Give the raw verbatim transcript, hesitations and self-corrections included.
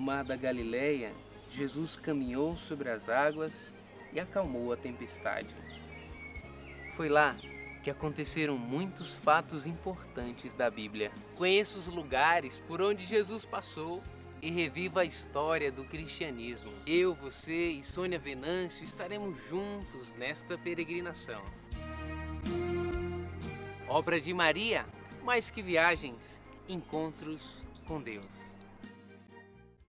mar da Galileia, Jesus caminhou sobre as águas e acalmou a tempestade. Foi lá que aconteceram muitos fatos importantes da Bíblia. Conheça os lugares por onde Jesus passou e reviva a história do cristianismo. Eu, você e Sônia Venâncio estaremos juntos nesta peregrinação. Obra de Maria, mais que viagens, encontros com Deus.